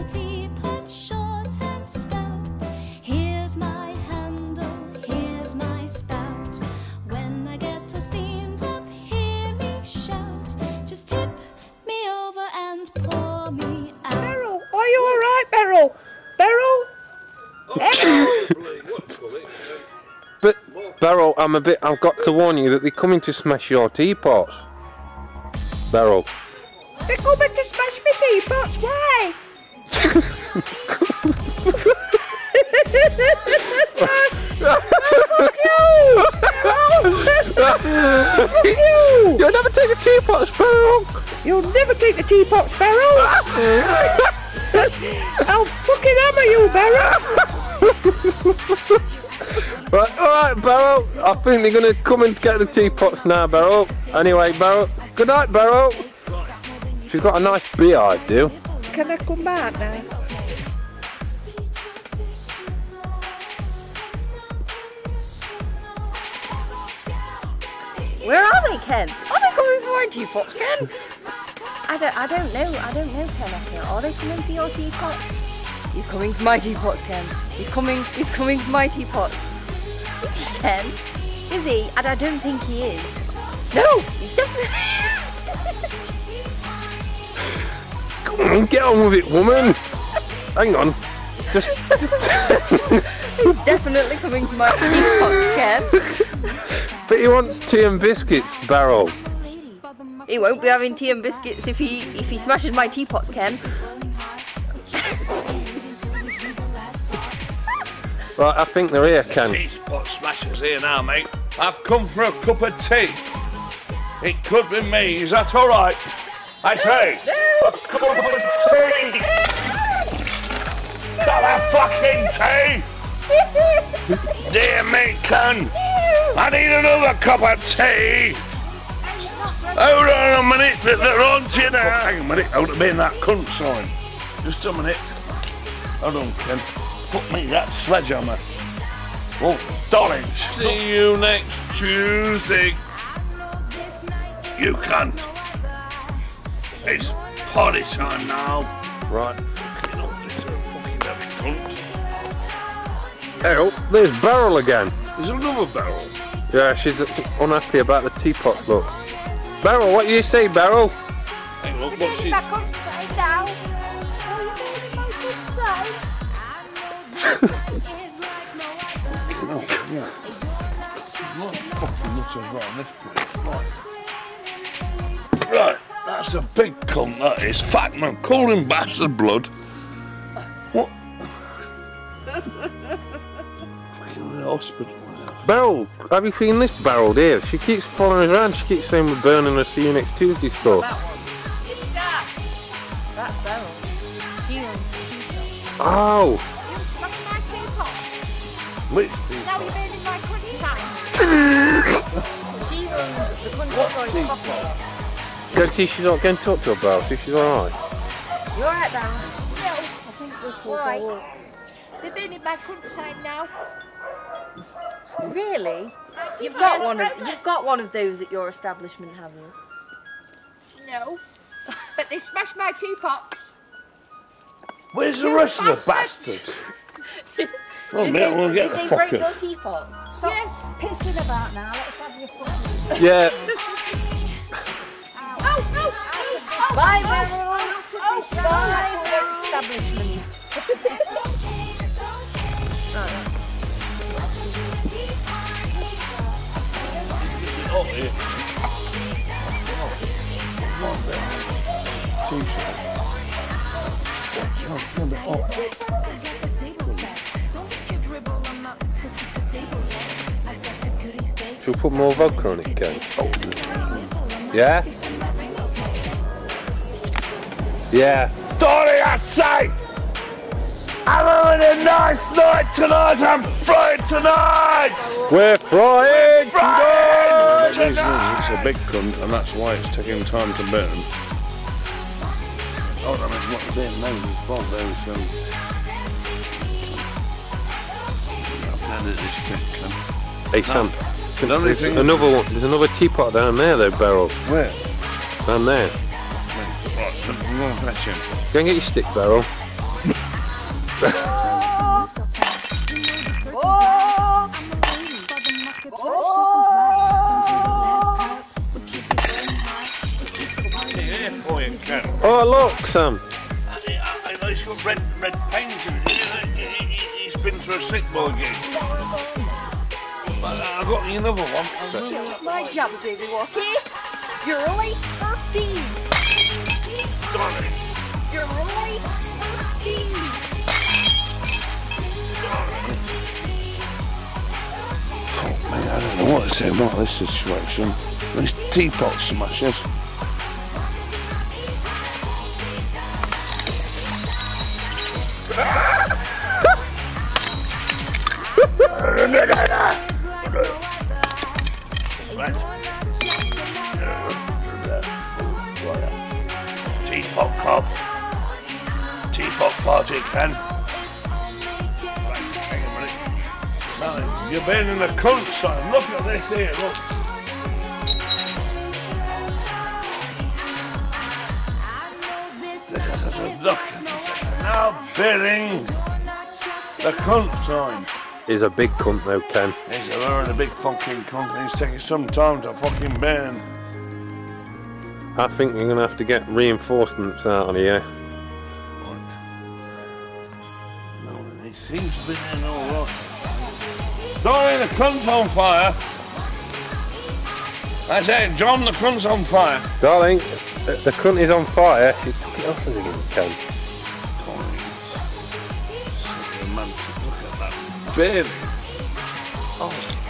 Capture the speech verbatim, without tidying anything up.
a teapot short and stout. Here's my handle, here's my spout. When I get all steamed up, hear me shout. Just tip me over and pour me out. Beryl, are you all right, Beryl? Beryl? But Beryl, I'm a bit. I've got to warn you that they're coming to smash your teapots. Beryl. They're coming to smash my teapots. Why? Fuck you! Fuck you! You'll never take the teapots, Beryl. You'll never take the teapots, Beryl. I'll fucking hammer you, Beryl. Right, alright, Beryl. I think they're going to come and get the teapots now, Beryl. Anyway, Beryl. Good night, Beryl. She's got a nice beard, do. Can I come back now? Where are they, Ken? Are they coming for my teapots, Ken? I don't, I don't know. I don't know, Ken. Are they coming for your teapots? He's coming for my teapots, Ken. He's coming. He's coming for my teapots. Is he, Ken? Is he? And I don't think he is. No, he's definitely. Come on, get on with it, woman. Hang on. Just. just He's definitely coming for my teapots, Ken. But he wants tea and biscuits, Beryl. He won't be having tea and biscuits if he if he smashes my teapots, Ken. Right, I think they're here, Ken. TeaPot Smasher's here now, mate. I've come for a cup of tea. It could be me. Is that all right? I say, a cup of tea. Got a fucking tea. Dear me, Ken. I need another cup of tea. Hold on a minute, they're on to you now. Hang on a minute, hold to be in that cunt sign. Just a minute. Hold on, Ken. Put me that sledgehammer. Oh, darling, see you next Tuesday. You can't. It's party time now. Right. Fucking up, this is a fucking heavy cunt. Beryl, there's Beryl again. There's another Beryl. Yeah, she's unhappy about the teapots, look. Beryl, what do you say, Beryl? Hang on, what's she? Back on side now. Oh, you're going to my good side. Oh, yeah. What fucking nutters around this place? Right. Right, that's a big cunt, that is. Fat man, call him bastard blood. What? Fucking hospital. Beryl, have you seen this Beryl here? She keeps following us around. She keeps saying we're burning her. See you next Tuesday stuff. That's Beryl. She owns the teapot. Oh. You smashed my teapot. Which Now teapot? you're burning my crunch time. She owns the country choice coffee. Go see she's not going to talk to her, Beryl. See if she's alright. You alright, Beryl? No, I think this will Why? go up. They're burning my crunch time now. Really? You've got one of you've got one of those at your establishment, have you? No. But they smashed my teapots. Where's the rest of the bastards? Well, mate, we'll get the Did they break your fuckers. teapot? Stop yes. pissing about now. Let's have your fucking. Yeah. Oh, oh, oh, oh, Bye, oh, Beryl. oh, oh, Bye, your establishment. Oh, yeah. Should we put more vodka on it, Ken? Yeah? Yeah. Darling, I say! I'm having a nice night tonight! I'm fried tonight! We're frying Fried tonight! It's a big cunt, and that's why it's taking time to burn. Oh, that means what you're doing now is well, there's um. I've found it this bit, Ken. Hey, Sam. The only There's thing another one. There's another teapot down there, though, Beryl. Where? Down there. Right, I'm going to fetch him. Go and get your stick, Beryl. Here for you, Ken. Oh, look, Sam. I, I know he's got red, red paint in it. He, he, he's been through a sick boy gig. But I've got you another one. It's my job, baby walkie. You're only thirteen. Darling. You're only thirteen. Oh, man, I don't know what to say about this situation. These teapot smashers. Right. Teapot club. Teapot party, Ken. Right, hang on a minute. Now, you've been in the cunt, son. Look at this here, look. Look at it. Now bidding the cunt sign. He's a big cunt though, Ken. He's a very big fucking cunt and he's taking some time to fucking burn. I think you're going to have to get reinforcements out of here. No, he seems to be in all right. Donnie, the cunt's on fire. I say, John, the cunt's on fire. Darling, the, the cunt is on fire. You took it off as again, Ken. Donnie, so romantic. Look at that baby. Oh.